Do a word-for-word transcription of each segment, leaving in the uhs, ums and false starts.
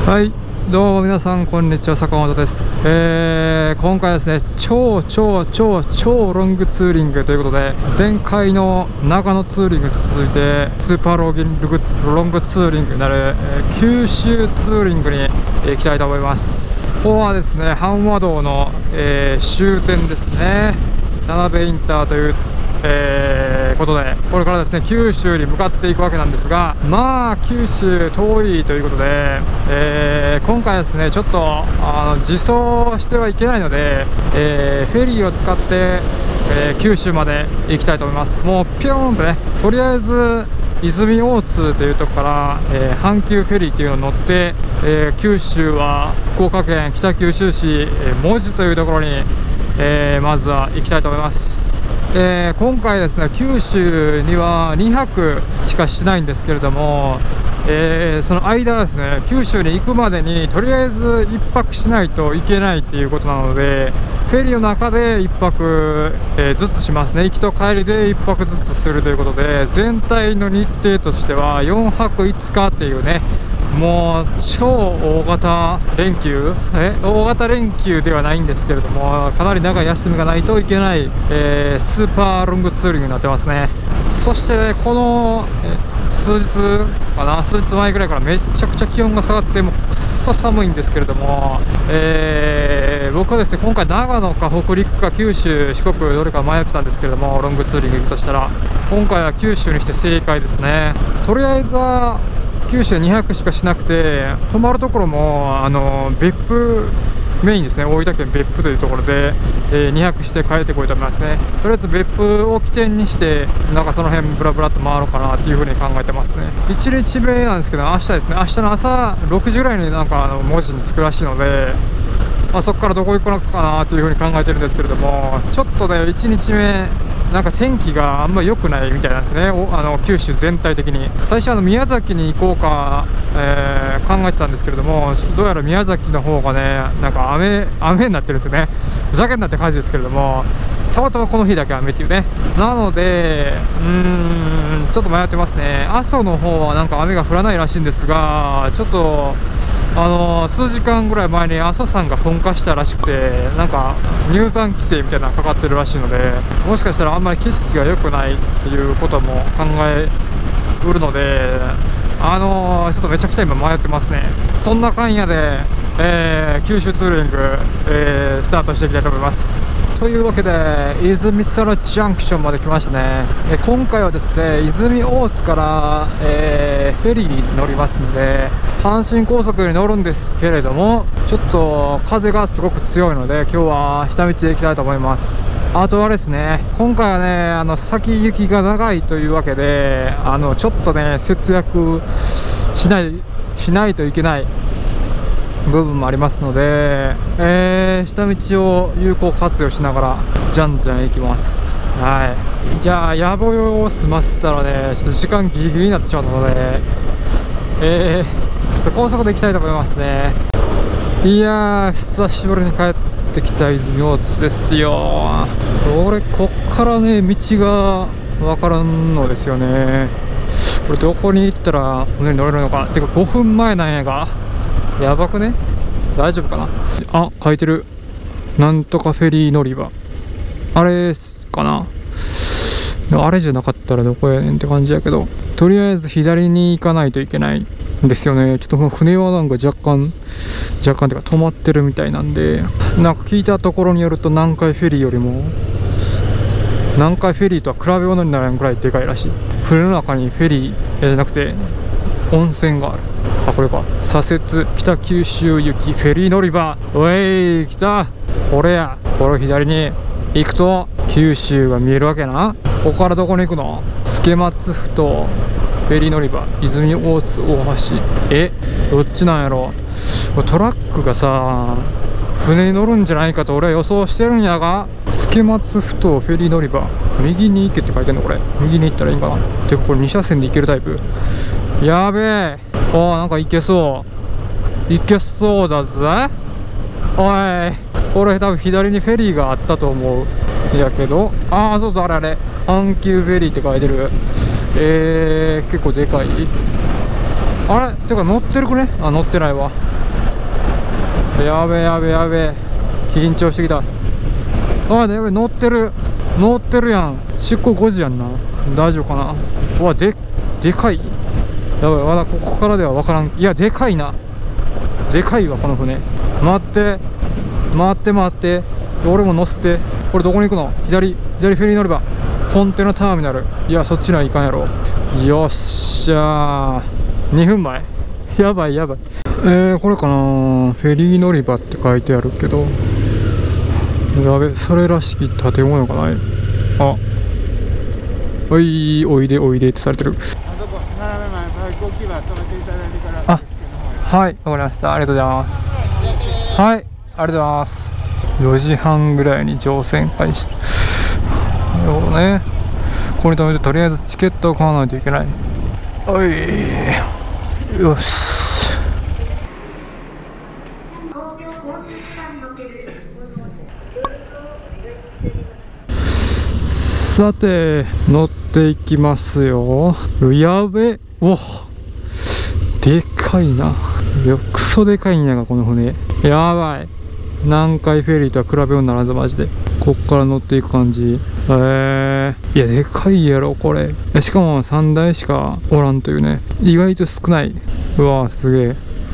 はい、どうも皆さんこんにちは、坂本です。えー、今回はですね、超超超超ロングツーリングということで、前回の長野ツーリングと続いてスーパーロングロングツーリングになる、えー、九州ツーリングに行きたいと思います。ここはですね、阪和道の、えー、終点ですね、七部インターというえー、ことで、これからですね九州に向かっていくわけなんですが、まあ九州遠いということで、えー、今回はですねちょっとあの自走してはいけないので、えー、フェリーを使って、えー、九州まで行きたいと思います。もうピョーンとね、とりあえず泉大津というところから、えー、阪急フェリーというのに乗って、えー、九州は福岡県北九州市、えー、門司というところに、えー、まずは行きたいと思います。えー、今回ですね九州にはにはくしかしないんですけれども、えー、その間ですね九州に行くまでにとりあえずいっぱくしないといけないっていうことなので、フェリーの中でいっぱく、えー、ずつしますね。行きと帰りでいっぱくずつするということで、全体の日程としてはよんはくいつかっていうね、もう超大型連休え大型連休ではないんですけれども、かなり長い休みがないといけない、えー、スーパーロングツーリングになってますね。そして、ね、この数日かな数日前ぐらいからめちゃくちゃ気温が下がって、もうくっそ寒いんですけれども、えー、僕はですね今回長野か北陸か九州四国どれか迷ってたんですけれども、ロングツーリング行くとしたら今回は九州にして正解ですね。とりあえずは九州にはくしかしなくて、泊まるところもあの別府メインですね、大分県別府というところで、えー、にはくして帰ってこいと思いますね。とりあえず別府を起点にしてなんかその辺ブラブラっと回ろうかなっていうふうに考えてますね。いちにちめなんですけど、明日ですね、明日の朝ろくじぐらいになんかあの文字に着くらしいので、まあ、そこからどこ行くのかなというふうに考えてるんですけれども、ちょっとねいちにちめなんか天気があんまり良くないみたいなんですね、おあの九州全体的に。最初あの宮崎に行こうか、えー、考えてたんですけれども、ちょっとどうやら宮崎の方がねなんか雨雨になってるんですよね。ふざけんなって感じですけれども、たまたまこの日だけ雨っていうね。なのでうーんちょっと迷ってますね。阿蘇の方はなんか雨が降らないらしいんですが、ちょっとあのー、数時間ぐらい前に阿蘇山が噴火したらしくて、なんか入山規制みたいなのがかかってるらしいので、もしかしたらあんまり景色が良くないっていうことも考えうるので、あのー、ちょっとめちゃくちゃ今迷ってますね。そんなかんやで、えー、九州ツーリング、えー、スタートしていきたいと思います。というわけで泉佐野ジャンクションまで来ましたね。え今回はですね泉大津から、えー、フェリーに乗りますので、阪神高速に乗るんですけれども、ちょっと風がすごく強いので今日は下道で行きたいと思います。あとはですね、今回はねあの先行きが長いというわけで、あのちょっとね節約しないしないといけない部分もありますので、えー、下道を有効活用しながらじゃんじゃん行きます。はい、じゃあ野暮用を済ませたらねちょっと時間ギリギリになってしまったので、えー、ちょっと高速で行きたいと思いますね。いやー久しぶりに帰ってきた泉大津ですよ。俺こっからね道が分からんのですよね。これどこに行ったら船に乗れるのか。てかごふんまえなんやが、やばくね。大丈夫かなあ、書いてる。なんとかフェリー乗り場。あれかな、あれじゃなかったらどこやねんって感じやけど、とりあえず左に行かないといけないんですよね。ちょっともう船はなんか若干若干っていうか止まってるみたいなんで、なんか聞いたところによると南海フェリーよりも南海フェリーとは比べ物にならんぐらいでかいらしい。船の中にフェリーじゃなくて温泉がある。あ、これか。左折北九州行きフェリー乗り場。おい来た、これや。これを左に行くと九州が見えるわけな。ここからどこに行くの？助松ふ頭フェリー乗り場泉大津大橋。えどっちなんやろ。トラックがさ船に乗るんじゃないかと俺は予想してるんやが、助松ふ頭フェリー乗り場右に行けって書いてんの。これ右に行ったらいいんかな。てかこれに車線で行けるタイプ。やべえ。あーなんか行けそう行けそうだぜ。おいこれ多分左にフェリーがあったと思うやけど、ああそうそう、あれあれ阪急フェリーって書いてる。えー、結構でかい。あれてか乗ってるくね。あ乗ってないわ。 やべえやべえやべえ、緊張してきた。ああ、やべえ、乗ってる乗ってるやん。出港ごじやんな。大丈夫かな。うわ、ででかい。やばい、まだここからでは分からん。いや、でかいな。でかいわこの船。待って待って待って、俺も乗せて。これどこに行くの？左左フェリー乗ればコンテナターミナル。いや、そっちには行かんやろ。よっしゃー、にふんまえ。やばいやばい。えー、これかな、フェリー乗り場って書いてあるけど、やべ、それらしき建物がない。あ、おいおいでおいでってされてる。あ、はい、わかりました。ありがとうございます。はい、ありがとうございます。よじはんぐらいに乗船開始。なるほどね。ここに止めてとりあえずチケットを買わないといけない。おい、よし。さて、乗っていきますよ。やべ、お、でかいな。いや、クソでかいんやがこの船。やばい。南海フェリーとは比べようにならず、マジで。こっから乗っていく感じ。えー、いや、でかいやろこれ。しかもさんだいしかおらんというね。意外と少ない。うわー、すげえ。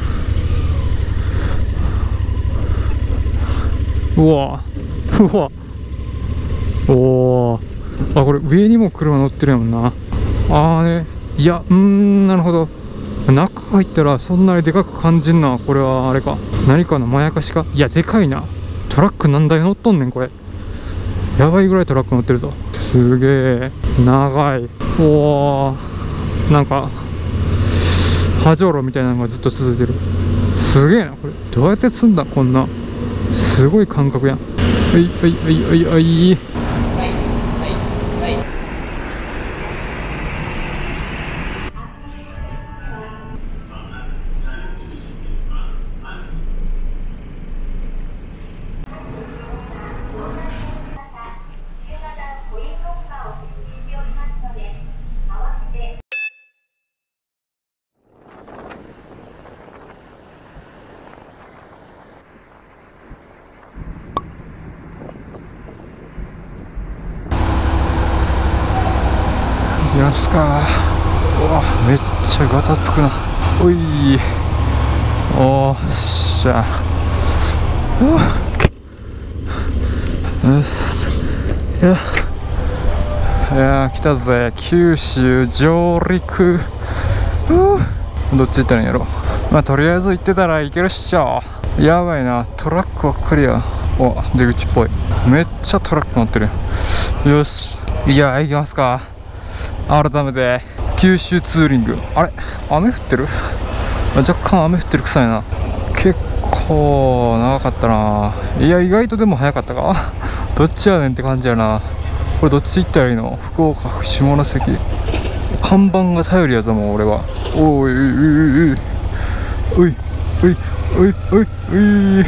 うわうわ、おー、あ、これ上にも車乗ってるやもんな。あーね、いや、うーん、なるほど。中入ったらそんなにでかく感じんな。これはあれか、何かのまやかしか。いや、でかいな。トラック何台乗っとんねんこれ。やばいぐらいトラック乗ってるぞ。すげえ長い。おー、なんか波状路みたいなのがずっと続いてる。すげえな。これどうやって積んだ、こんなすごい感覚やん。はいはいはいはいはい。行きますか。うわ、めっちゃガタつくな。おい、おーっしゃ。うわよし、いやいや、来たぜ。九州上陸。うどっち行ったらいいんやろ。まあとりあえず行ってたらいけるっしょ。やばいな、トラックばっかりや。お、出口っぽい。めっちゃトラック乗ってる。よし、いや、行きますか。改めて九州ツーリング。あれ、雨降ってる？若干雨降ってるくさいな。結構長かったな。いや、意外とでも早かったか。どっちやねんって感じやな。これどっち行ったらいいの？福岡、下関。看板が頼りやぞ、もう俺は。おいおいおいおいおいおいおい。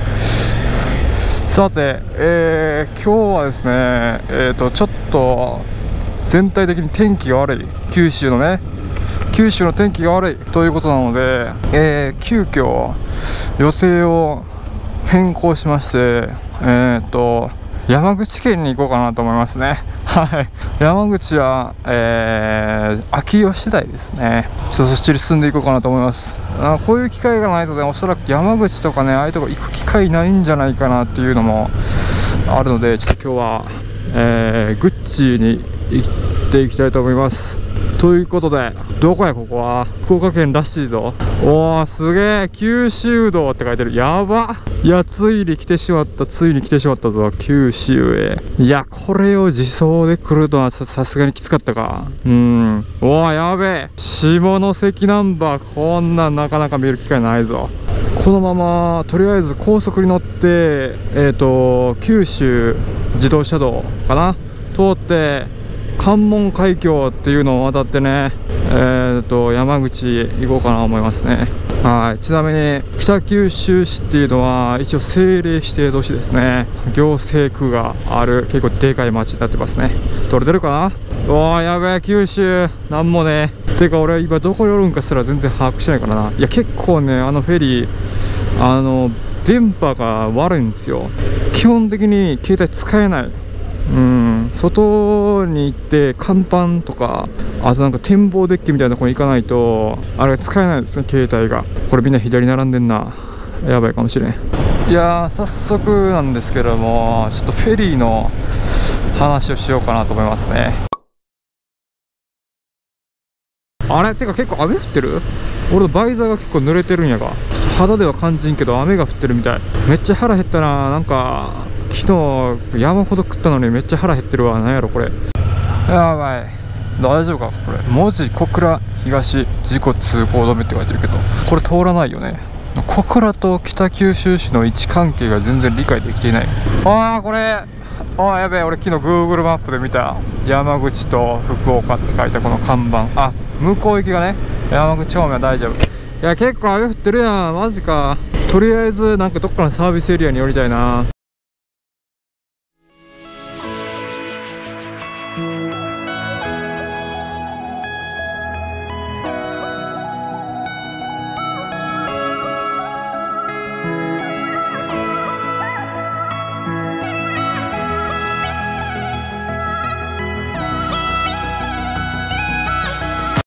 さて、えー、今日はですね、えーとちょっと全体的に天気が悪い。九州のね、九州の天気が悪いということなので、えー、急遽予定を変更しまして、えーと山口県に行こうかなと思いますね。はい、山口は、えー、秋吉台ですね。ちょっとそっちに進んでいこうかなと思います。あ、こういう機会がないとね、おそらく山口とかね、ああいうとこ行く機会ないんじゃないかなっていうのもあるので、ちょっと今日は、えー、グッチに行っていきたいと思います。ということで、どこやここは。福岡県らしいぞ。おー、すげえ、九州道って書いてる。やば。いや、ついに来てしまった、ついに来てしまったぞ、九州へ。いや、これを自走で来るのは さ, さすがにきつかったか。うん。おー、やべえ。下関ナンバー、こんなんなかなか見る機会ないぞ。このまま、とりあえず高速に乗って、えっと、九州自動車道かな通って、関門海峡っていうのを渡ってね、えー、と山口行こうかなと思いますね。はい、ちなみに北九州市っていうのは一応政令指定都市ですね。行政区がある結構でかい町になってますね。どれ出るかな。おー、やべえ、九州なんもね。てか俺今どこにおるんかすら全然把握してないからな。いや、結構ね、あのフェリーあの電波が悪いんですよ。基本的に携帯使えない。うん、外に行って甲板とか、あとなんか展望デッキみたいなところに行かないとあれが使えないですね、携帯が。これみんな左並んでんな。やばいかもしれん。いやー、早速なんですけども、ちょっとフェリーの話をしようかなと思いますね。あれてか結構雨降ってる？俺のバイザーが結構濡れてるんやが、肌では感じんけど雨が降ってるみたい。めっちゃ腹減ったな。なんか昨日山ほど食ったのにめっちゃ腹減ってるわ。なんやろこれ。やばい、大丈夫かこれ。門司小倉東事故通行止めって書いてるけど、これ通らないよね。小倉と北九州市の位置関係が全然理解できていない。ああこれ、ああやべえ、俺昨日 Google マップで見た山口と福岡って書いたこの看板。あ、向こう行きがね、山口方面は大丈夫。いや結構雨降ってるやん、マジか。とりあえずなんかどっかのサービスエリアに寄りたいな。